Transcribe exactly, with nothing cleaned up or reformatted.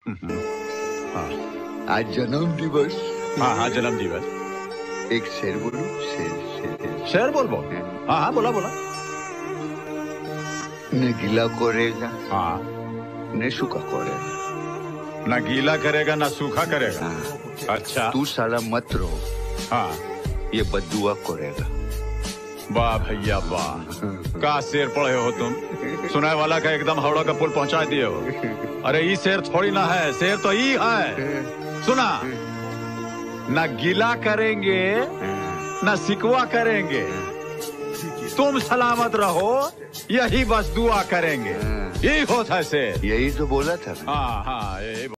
हाँ आज जन्म दिवस। हाँ हाँ जन्म दिवस। एक शेर बोलो, शेर शेर शेर बोल बोल। हाँ हाँ बोला बोला। न गीला करेगा, हाँ न सूखा करेगा। ना गीला करेगा ना सूखा करेगा। हाँ। अच्छा तू साला मत रो, हाँ ये बद्दुआ करेगा। वाह भैया वाह, का शेर पढ़े हो तुम। सुनाए वाला का एकदम हावड़ा का पुल पहुंचा दिए हो। अरे ये शेर थोड़ी ना है, शेर तो ये है। सुना, ना गीला करेंगे ना सिकवा करेंगे, तुम सलामत रहो यही बस दुआ करेंगे। यही होता है शेर। यही तो बोला था। हाँ हाँ यही